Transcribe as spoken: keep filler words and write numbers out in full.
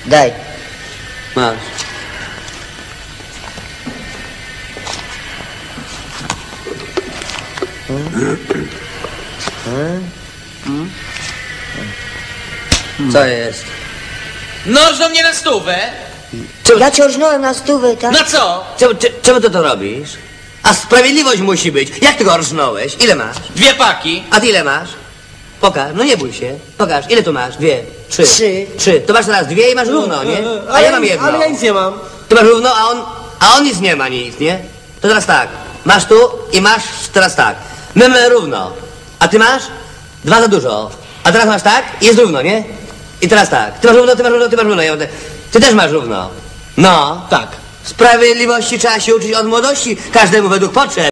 Daj. Masz. Hmm? Hmm? Co jest? Nożą mnie na stówę. Czemu, Ja cię rżnąłem na stówę, tak? Na co? czemu, cze- czemu ty to robisz? A sprawiedliwość musi być. Jak ty go rżnąłeś? Ile masz? Dwie paki. A ty ile masz? Pokaż, no nie bój się. Pokaż, ile tu masz? Dwie, trzy. Trzy. Trzy. To masz teraz dwie i masz równo, nie? A ja mam jedno. Ale ja nic nie mam. Ty masz równo, a on, a on nic nie ma, nic, nie? To teraz tak. Masz tu i masz teraz tak. My mamy równo. A ty masz? Dwa za dużo. A teraz masz tak i jest równo, nie? I teraz tak. Ty masz równo, ty masz równo, ty masz równo. Ja mam te... Ty też masz równo. No. Tak. Sprawiedliwości trzeba się uczyć od młodości. Każdemu według potrzeb.